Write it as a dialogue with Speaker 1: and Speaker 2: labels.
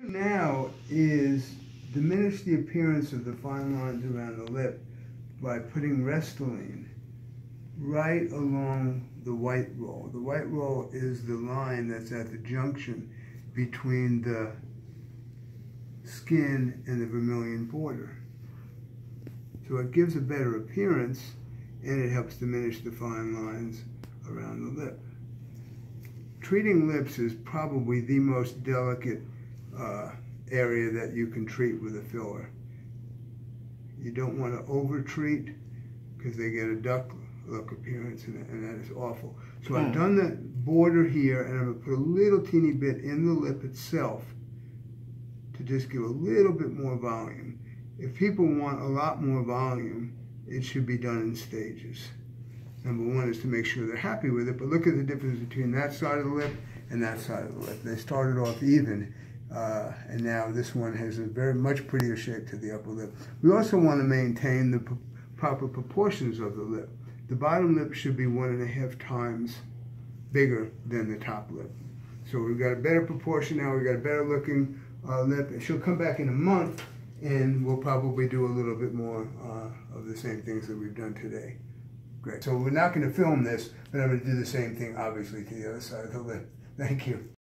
Speaker 1: Now is diminish the appearance of the fine lines around the lip by putting Restylane right along the white roll. The white roll is the line that's at the junction between the skin and the vermilion border. So it gives a better appearance and it helps diminish the fine lines around the lip. Treating lips is probably the most delicate area that you can treat with a filler. You don't want to over-treat because they get a duck look appearance and that is awful. So I've done the border here and I'm going to put a little teeny bit in the lip itself to just give a little bit more volume. If people want a lot more volume, it should be done in stages. Number one is to make sure they're happy with it, but look at the difference between that side of the lip and that side of the lip. They started off even, and now this one has a very much prettier shape to the upper lip. We also want to maintain the proper proportions of the lip. The bottom lip should be 1.5 times bigger than the top lip. So we've got a better proportion now, we've got a better looking lip. And she'll come back in a month and we'll probably do a little bit more of the same things that we've done today. Great. So we're not going to film this, but I'm going to do the same thing, obviously, to the other side of the lip. Thank you.